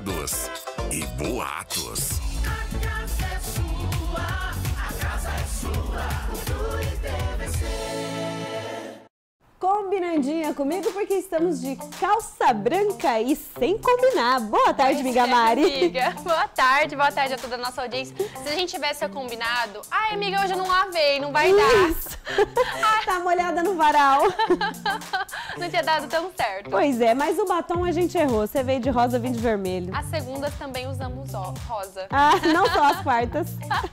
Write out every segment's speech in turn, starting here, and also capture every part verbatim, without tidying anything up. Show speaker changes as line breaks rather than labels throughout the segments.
babados e boatos.
A casa é sua, a casa é sua, o Cruz T V C.
Combinandinha comigo porque estamos de calça branca e sem combinar. Boa tarde, amiga Mari.
Amiga, boa tarde, boa tarde a toda a nossa audiência. Se a gente tivesse combinado, ai amiga, hoje eu não lavei, não vai
Isso.
dar.
Tá molhada no varal.
Não tinha dado tão certo.
Pois é, mas o batom a gente errou. Você veio de rosa, eu vim de vermelho.
As segundas também usamos ó, rosa.
Ah, não só as quartas.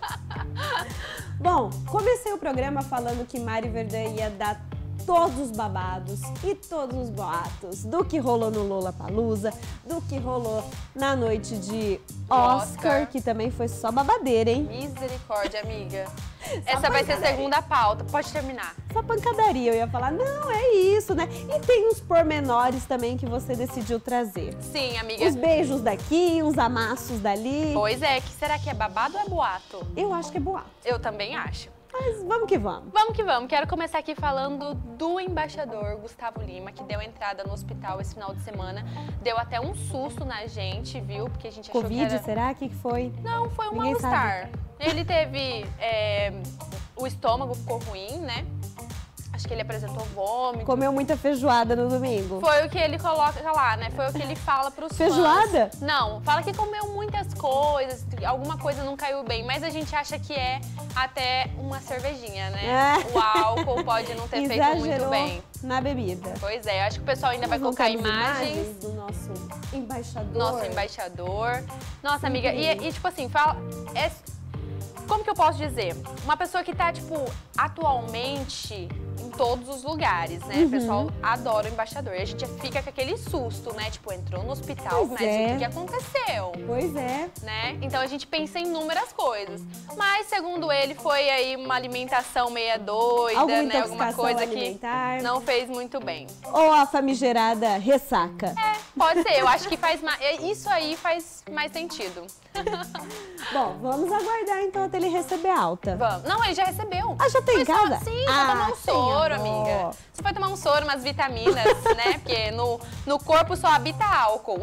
Bom, comecei o programa falando que Mari Verdã ia dar todos os babados e todos os boatos do que rolou no Lollapalooza, do que rolou na noite de Oscar,
Oscar.
que também foi só babadeira, hein?
Misericórdia, amiga. Essa vai ser a segunda pauta, pode terminar.
Só pancadaria, eu ia falar, não, é isso, né? E tem uns pormenores também que você decidiu trazer.
Sim, amiga.
Uns beijos daqui, uns amassos dali.
Pois é, que será que é babado ou é boato?
Eu acho que é boato,
Eu também acho.
mas vamos que vamos.
Vamos que vamos. Quero começar aqui falando do embaixador Gustavo Lima, que deu entrada no hospital esse final de semana. Deu até um susto na gente, viu? Porque a gente achou
Covid,
que era...
será? O que que foi?
Não, foi um
Ninguém
mal-estar. Ele teve... é, o estômago ficou ruim, né? Acho que ele apresentou vômito.
Comeu muita feijoada no domingo.
Foi o que ele coloca lá, né? Foi o que ele fala pros
Feijoada?
fãs. Não, fala que comeu muitas coisas, alguma coisa não caiu bem, mas a gente acha que é até uma cervejinha, né?
É.
O álcool pode não ter feito muito
Exagerou
bem.
na bebida.
Pois é, acho que o pessoal ainda vai
Nós
colocar
não temos
imagens.
do nosso embaixador.
Nosso embaixador. Nossa,
Sim.
amiga, e, e tipo assim, fala... É, como que eu posso dizer? Uma pessoa que tá, tipo, atualmente em todos os lugares, né?
Uhum.
O pessoal adora o embaixador. E a gente fica com aquele susto, né? Tipo, entrou no hospital,
Pois
mas
é.
o que, que aconteceu?
Pois é.
Né? Então a gente pensa em inúmeras coisas. Mas, segundo ele, foi aí uma alimentação meia doida,
Alguma
né? Alguma
intoxicação
coisa
alimentar.
que não fez muito bem.
Ou a famigerada ressaca.
É, pode ser. Eu acho que faz mais. Isso aí faz mais sentido.
Bom, vamos aguardar então até ele receber alta.
Vamos. Não, ele já recebeu.
Ah, já tem em
Foi só-
casa?
Sim,
Ah,
só tomar um
sem
soro,
a dó.
amiga. Você foi tomar um soro, umas vitaminas, né? Porque no, no corpo só habita álcool.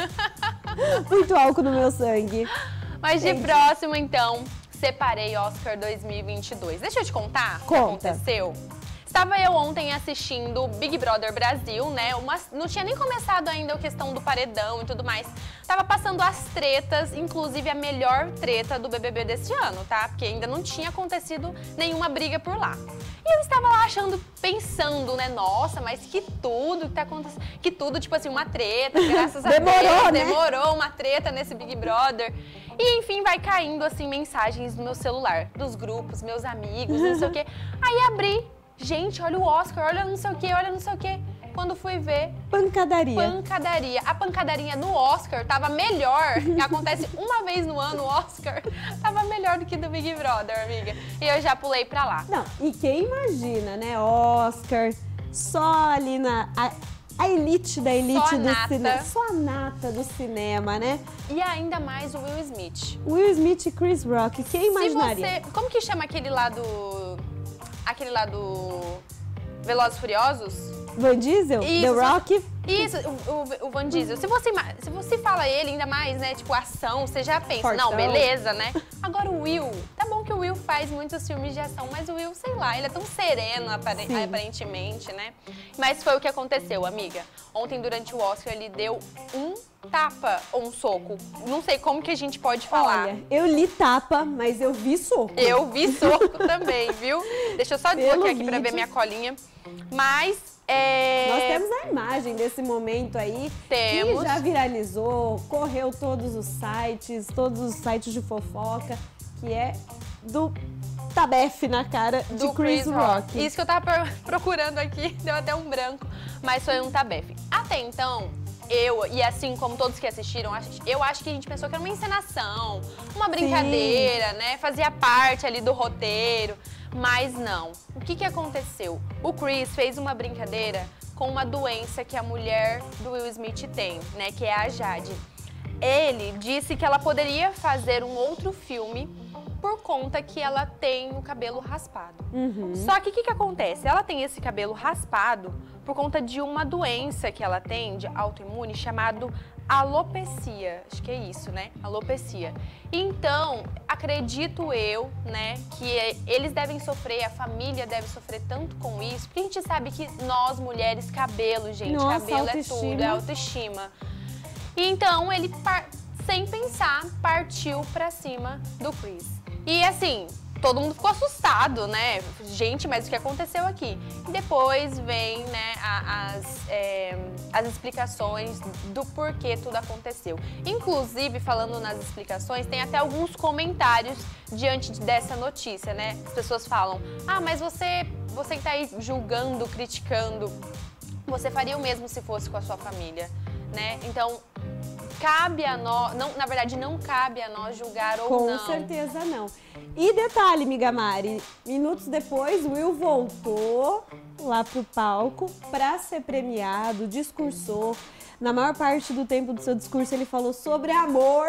Muito álcool no meu sangue.
Mas de
Entendi.
próximo, então, separei Oscar dois mil e vinte e dois. Deixa eu te contar o que
Conta.
aconteceu. Estava eu ontem assistindo Big Brother Brasil, né? Uma, não tinha nem começado ainda a questão do paredão e tudo mais. Tava passando as tretas, inclusive a melhor treta do B B B deste ano, tá? Porque ainda não tinha acontecido nenhuma briga por lá. E eu estava lá achando, pensando, né? Nossa, mas que tudo que tá acontecendo. Que tudo, tipo assim, uma treta, graças a
Demorou,
Deus.
né?
Demorou uma treta nesse Big Brother. E enfim, vai caindo assim mensagens no meu celular, dos grupos, meus amigos, não sei o quê. Aí abri. Gente, olha o Oscar, olha não sei o quê, olha não sei o quê. Quando fui ver,
Pancadaria.
pancadaria. A pancadaria no Oscar tava melhor, que acontece uma vez no ano, o Oscar, tava melhor do que do Big Brother, amiga. E eu já pulei pra lá.
Não, e quem imagina, né? Oscar, só ali na... A, a elite da elite
Só a
do
nata.
cinema. Só a nata do cinema, né?
E ainda mais o Will Smith.
Will Smith e Chris Rock, quem imaginaria?
Se você... Como que chama aquele lá do... Aquele lá do... Velozes e Furiosos?
Van Diesel?
Isso,
The
só-
Rock?
Isso, o, o, o Van Diesel. Se você, ima- se você fala ele ainda mais, né, tipo, ação, você já pensa,
Fortão.
não, beleza, né? Agora o Will, tá bom que o Will faz muitos filmes de ação, mas o Will, sei lá, ele é tão sereno, apare-
Sim.
aparentemente, né? Mas foi o que aconteceu, amiga. Ontem, durante o Oscar, ele deu um tapa ou um soco. Não sei como que a gente pode falar.
Olha, eu li tapa, mas eu vi soco.
Eu vi soco também, viu? Deixa eu só
Pelo
desbloquear aqui pra ver
vídeo.
minha colinha. Mas, é...
Nós temos a imagem desse momento aí,
Temos.
que já viralizou, correu todos os sites, todos os sites de fofoca, que é do Tabef na cara de
do
Chris, Rock.
Isso que eu tava pro- procurando aqui, deu até um branco, mas foi um Tabef. Até então, eu, e assim como todos que assistiram, ach- eu acho que a gente pensou que era uma encenação, uma brincadeira, né? Fazia parte ali do roteiro, mas não. O que que aconteceu? O Chris fez uma brincadeira com uma doença que a mulher do Will Smith tem, né? Que é a Jade. Ele disse que ela poderia fazer um outro filme por conta que ela tem o cabelo raspado.
Uhum.
Só que o que, que acontece? Ela tem esse cabelo raspado por conta de uma doença que ela tem, de autoimune, chamado alopecia. Acho que é isso, né? Alopecia. Então, acredito eu, né, que eles devem sofrer, a família deve sofrer tanto com isso, porque a gente sabe que nós, mulheres, cabelo, gente,
Nossa,
cabelo é
autoestima.
tudo, é autoestima. E então, ele, par- sem pensar, partiu pra cima do Chris. E assim, todo mundo ficou assustado, né? Gente, mas o que aconteceu aqui? E depois vem, né, a- as, é, as explicações do porquê tudo aconteceu. Inclusive, falando nas explicações, tem até alguns comentários diante dessa notícia, né? As pessoas falam, ah, mas você, você que tá aí julgando, criticando, você faria o mesmo se fosse com a sua família, né? Então, cabe a nós, não, na verdade, não cabe a nós julgar ou
Com
não.
certeza não. E detalhe, miga Mari, minutos depois, Will voltou lá pro palco para ser premiado, discursou. Na maior parte do tempo do seu discurso, ele falou sobre amor.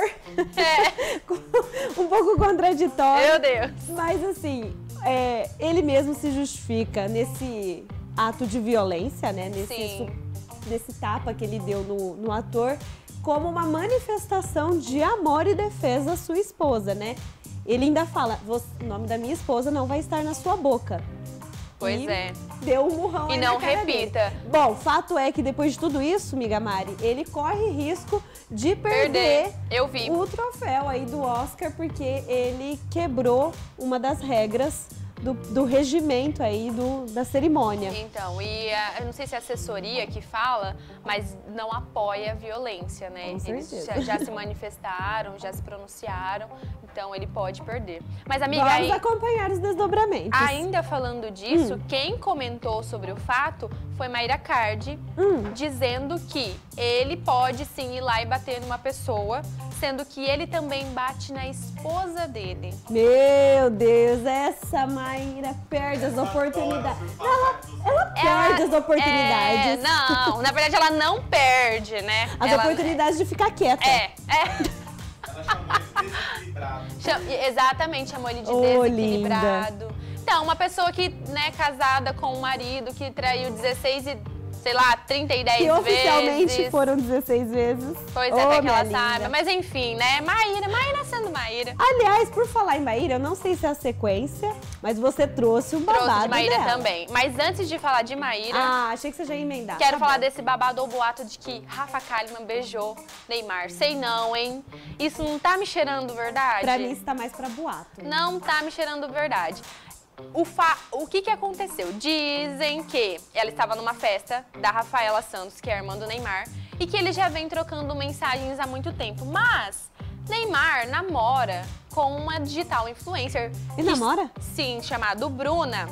É.
Um pouco contraditório.
Meu Deus.
Mas assim, é, ele mesmo se justifica nesse ato de violência, né? Nesse,
Sim.
su- nesse tapa que ele deu no, no ator, como uma manifestação de amor e defesa à sua esposa, né? Ele ainda fala, "Você- o nome da minha esposa não vai estar na sua boca."
Pois
E
é.
deu um murrão
E
aí
não
na cara
repita.
dele. Bom, fato é que depois de tudo isso, miga Mari, ele corre risco de perder,
Perder. Eu vi.
o troféu aí do Oscar, porque ele quebrou uma das regras do, do regimento aí do, da cerimônia.
Então, e a- eu não sei se é a assessoria que fala, mas não apoia a violência, né?
Com
Eles
certeza.
já, já se manifestaram, já se pronunciaram, então ele pode perder. Mas, amiga,
Vamos
aí,
acompanhar os desdobramentos.
ainda falando disso,
Hum.
quem comentou sobre o fato foi Mayra Cardi,
Hum.
dizendo que ele pode sim ir lá e bater numa pessoa, sendo que ele também bate na esposa dele.
Meu Deus, essa Maíra perde as oportunidades. Ela, ela perde as oportunidades.
É, não, na verdade ela não perde, né?
As
Ela-
oportunidades de ficar quieta.
É, é.
Ela chamou ele desequilibrado.
Cham- Exatamente, chamou ele de
Ô,
desequilibrado. Então, uma pessoa que, né, casada com um marido que traiu dezesseis e, sei lá, trinta e dez
Que oficialmente
vezes.
foram dezesseis vezes.
Pois
Ô,
é, até que
minha
ela
linda.
saiba. Mas enfim, né? Maíra, Maíra sendo Maíra.
Aliás, por falar em Maíra, eu não sei se é a sequência, mas você trouxe um babado
Trouxe de Maíra
dela.
também. Mas antes de falar de Maíra,
Ah, achei que você já ia emendar.
quero
Tá
falar
bom.
desse babado ou boato de que Rafa Kalimann beijou Neymar. Sei não, hein? Isso não tá me cheirando verdade?
Pra mim, isso tá mais pra boato.
Não tá me cheirando verdade. O, fa... o que que aconteceu? Dizem que ela estava numa festa da Rafaela Santos, que é a irmã do Neymar, e que eles já vêm trocando mensagens há muito tempo. Mas Neymar namora com uma digital influencer.
E
que-
namora?
Sim, chamado Bruna.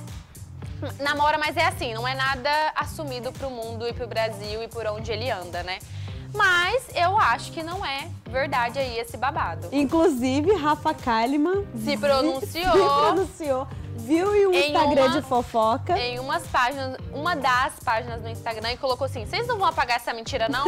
Namora, mas é assim, não é nada assumido pro mundo e pro Brasil e por onde ele anda, né? Mas eu acho que não é verdade aí esse babado.
Inclusive, Rafa Kalimann
Se pronunciou.
Se pronunciou. Viu em um
Em
Instagram
uma-
de fofoca.
Em umas páginas, uma das páginas do Instagram, e colocou assim: vocês não vão apagar essa mentira, não?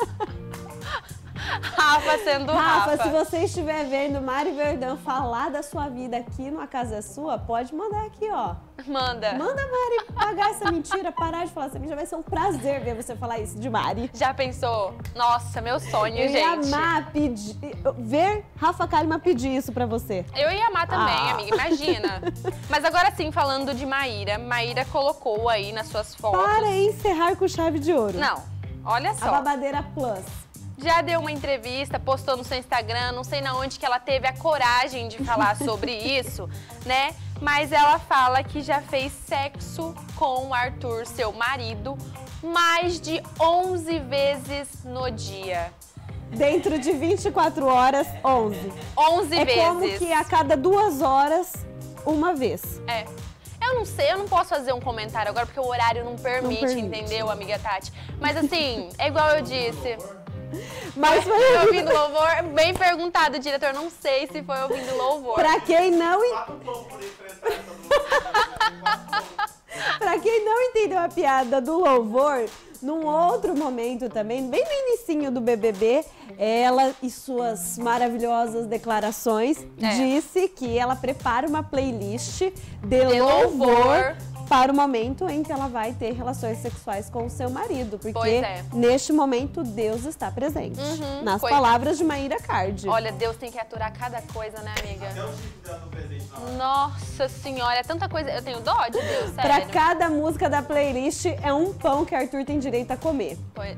Rafa sendo
Rafa,
Rafa.
se você estiver vendo Mari Verdão falar da sua vida aqui no A Casa é Sua, pode mandar aqui, ó.
Manda.
Manda a Mari pagar essa mentira, parar de falar essa mentira. Vai ser um prazer ver você falar isso de Mari.
Já pensou? Nossa, meu sonho,
Eu ia
gente.
amar pedir, ver Rafa Kalimann pedir isso pra você.
Eu ia amar também,
Ah.
amiga, imagina. Mas agora sim, falando de Maíra, Maíra colocou aí nas suas fotos.
Para encerrar com chave de ouro.
Não, olha
A
só.
Babadeira Plus.
Já deu uma entrevista, postou no seu Instagram, não sei na onde que ela teve a coragem de falar sobre isso, né? Mas ela fala que já fez sexo com o Arthur, seu marido, mais de onze vezes no dia.
Dentro de vinte e quatro horas, onze.
onze
É
vezes.
como que a cada duas horas, uma vez.
É. Eu não sei, eu não posso fazer um comentário agora porque o horário não permite,
permite.
entendeu, amiga Tati? Mas assim, é igual eu disse.
Mas
Foi
foi
ouvindo louvor? Bem perguntado, diretor. Não sei se foi ouvindo louvor.
pra quem não en-
Quatro pontos por enfrentar essa música.
Pra quem não entendeu a piada do louvor, Num outro momento também, bem no inicinho do B B B, ela e suas maravilhosas declarações
É.
disse que ela prepara uma playlist de,
De
louvor,
louvor.
para o momento em que ela vai ter relações sexuais com o seu marido, porque
Pois é.
neste momento Deus está presente.
Uhum,
nas
coisa-
palavras de Maíra Cardi.
Olha, Deus tem que aturar cada coisa, né, amiga?
Até o chip dando presente na hora.
Nossa senhora, é tanta coisa. Eu tenho dó de Deus,
Pra
sério.
cada música da playlist é um pão que Arthur tem direito a comer.
Pois-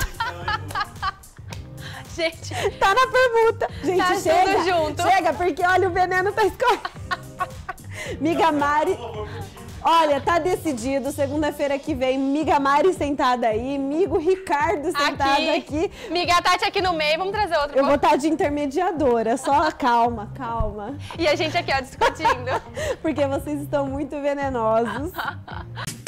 Gente,
Tá na pergunta. Gente,
Tá tudo
chega.
junto.
Chega, porque olha, o veneno tá escorrendo. Miga Mari, olha, tá decidido. Segunda-feira que vem, Miga Mari sentada aí, Migo Ricardo sentado aqui.
aqui. Miga Tati aqui no meio, vamos trazer outro.
Eu vou estar de intermediadora, só calma, calma.
E a gente aqui, ó, discutindo.
Porque vocês estão muito venenosos.